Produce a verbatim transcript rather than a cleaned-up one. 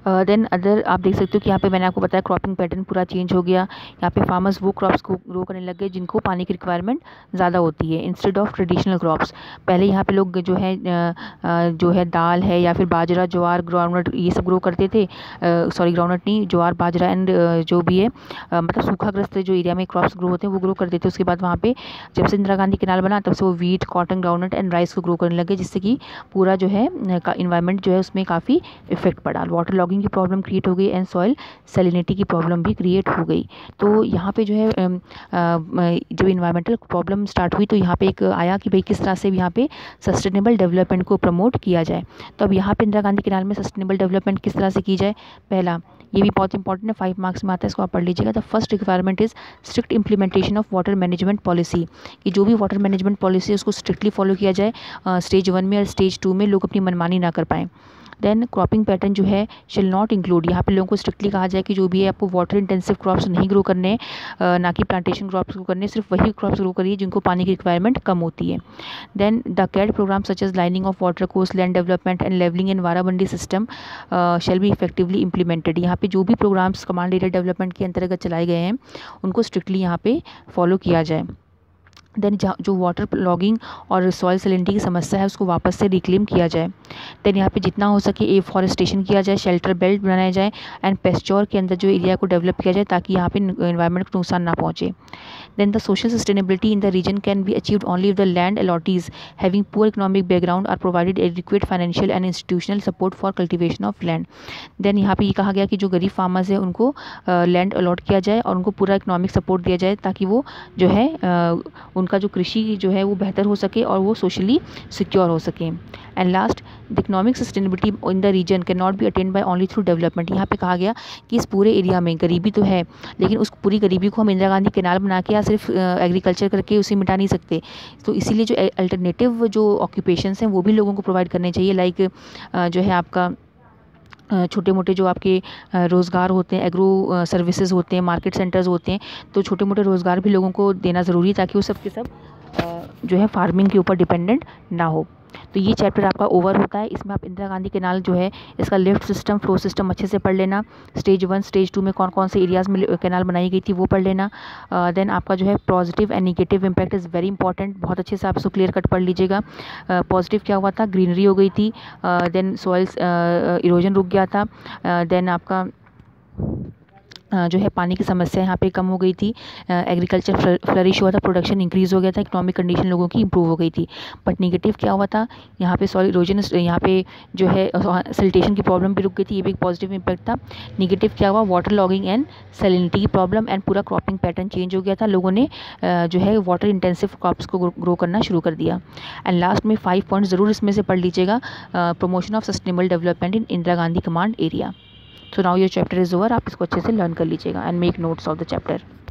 Then other आप देख सकते हो कि यहाँ पे मैंने आपको बताया क्रॉपिंग पैटर्न पूरा चेंज हो गया। यहाँ पे फार्मर्स वो क्रॉप्स को ग्रो करने लग गए जिनको पानी की रिक्वायरमेंट ज़्यादा होती है इंस्टेड ऑफ ट्रेडिशनल क्रॉप्स। पहले यहाँ पे लोग जो है जो है दाल है या फिर बाजरा, ज्वार, ग्राउंडनट ये सब ग्रो करते थे। सॉरी ग्राउंडनट नहीं, ज्वार, बाजरा एंड जो भी है uh, मतलब सूखाग्रस्त जो एरिया में क्रॉप्स ग्रो होते हैं वो ग्रो करते थे। उसके बाद वहाँ पे जब से इंदिरा गांधी कैनाल बना तब से वो wheat, cotton, groundnut and rice को ग्रो करने लगे, जिससे कि पूरा जो है इन्वायरमेंट जो है उसमें काफ़ी इफेक्ट पड़ा। वाटर लॉगिंग की प्रॉब्लम क्रिएट हो गई एंड सॉइल सैलिनिटी की प्रॉब्लम भी क्रिएट हो गई। तो यहाँ पे जो है जब इन्वायरमेंटल प्रॉब्लम स्टार्ट हुई तो यहाँ पे एक आया कि भाई किस तरह से यहाँ पे सस्टेनेबल डेवलपमेंट को प्रमोट किया जाए। तो अब यहाँ पे इंदिरा गांधी कैनाल में सस्टेनेबल डेवलपमेंट किस तरह से की जाए। पहला, ये भी बहुत इंपॉर्टेंट है, फाइव मार्क्स में आता है, इसको आप पढ़ लीजिएगा। The first requirement is strict implementation of water management policy, कि जो भी वाटर मैनेजमेंट पॉलिसी है उसको स्ट्रिक्टली फॉलो किया जाए। स्टेज वन में और स्टेज टू में लोग अपनी मनमानी ना कर पाएँ। देन क्रॉपिंग पैटर्न जो है शिल नॉट इंक्लूड, यहाँ पे लोगों को स्ट्रिक्टली कहा जाए कि जो भी है आपको वाटर इंटेंसिव क्रॉप्स नहीं ग्रो करने हैं, ना कि प्लांटेशन क्रॉप्स को करने, सिर्फ वही क्रॉप्स ग्रो करिए जिनको पानी की रिक्वायरमेंट कम होती है। Then the CAD programme such as lining of water course, land development and levelling in warabandi system shall be effectively implemented. यहाँ पे जो भी प्रोग्राम्स कमांड एरिया डेवलपमेंट के अंतर्गत चलाए गए हैं उनको स्ट्रिक्टली यहाँ पे फॉलो किया जाए। देन जो वाटर लॉगिंग और सॉइल सैलिनिटी की समस्या है उसको वापस से रिक्लेम किया जाए। देन यहाँ पे जितना हो सके एफॉरेस्टेशन किया जाए, शेल्टर बेल्ट बनाया जाए एंड पेस्चोर के अंदर जो एरिया को डेवलप किया जाए ताकि यहाँ पे एनवायरनमेंट को नुकसान ना पहुँचे। Then the social sustainability in the region can be achieved only if the land allottees having poor economic background are provided adequate financial and institutional support for cultivation of land. Then यहाँ पे ये कहा गया कि जो गरीब farmers है उनको लैंड अलॉट किया जाए और उनको पूरा इकोनॉमिक सपोर्ट दिया जाए ताकि वो जो है uh, उनका जो कृषि जो है वो बेहतर हो सके और वो सोशली सिक्योर हो सके। And last, the economic sustainability in the region can not be attend by only through development. यहाँ पे कहा गया कि इस पूरे एरिया में गरीबी तो है लेकिन उस पूरी गरीबी को हम इंदिरा गांधी कैनाल बना के या सिर्फ एग्रीकल्चर करके उसे मिटा नहीं सकते। तो इसीलिए जो अल्टरनेटिव जो ऑक्यूपेशंस हैं वो भी लोगों को प्रोवाइड करने चाहिए। लाइक जो है आपका छोटे मोटे जो आपके रोज़गार होते हैं, एग्रो सर्विसेज होते हैं, मार्केट सेंटर्स होते हैं, तो छोटे मोटे रोज़गार भी लोगों को देना ज़रूरी है ताकि वो सब के सब जो है फार्मिंग के ऊपर डिपेंडेंट ना हो। तो ये चैप्टर आपका ओवर होता है। इसमें आप इंदिरा गांधी कैनाल जो है इसका लिफ्ट सिस्टम, फ्लो सिस्टम अच्छे से पढ़ लेना। स्टेज वन स्टेज टू में कौन कौन से एरियाज़ में कैनाल बनाई गई थी वो पढ़ लेना। देन uh, आपका जो है positive and negative impact is very important, बहुत अच्छे से आप इसको क्लियर कट पढ़ लीजिएगा। पॉजिटिव uh, क्या हुआ था, ग्रीनरी हो गई थी, देन सॉइल्स इरोजन रुक गया था, देन uh, आपका जो है पानी की समस्या यहाँ पे कम हो गई थी, एग्रीकल्चर फ्लरिश हुआ था, प्रोडक्शन इंक्रीज़ हो गया था, इकोनॉमिक कंडीशन लोगों की इंप्रूव हो गई थी। बट नेगेटिव क्या हुआ था, यहाँ पे सॉइल इरोजन, यहाँ पे जो है सिल्टेशन की प्रॉब्लम भी रुक गई थी, ये भी एक पॉजिटिव इम्पैक्ट था। नेगेटिव क्या हुआ, वाटर लॉगिंग एंड सैलिनिटी की प्रॉब्लम एंड पूरा क्रॉपिंग पैटर्न चेंज हो गया था, लोगों ने जो है वाटर इंटेंसिव क्रॉप्स को ग्रो करना शुरू कर दिया। एंड लास्ट में फाइव पॉइंट ज़रूर इसमें से पढ़ लीजिएगा, promotion of sustainable development in Indira Gandhi command area. So now your chapter is over, आप इसको अच्छे से लर्न कर लीजिएगा and make notes of the chapter.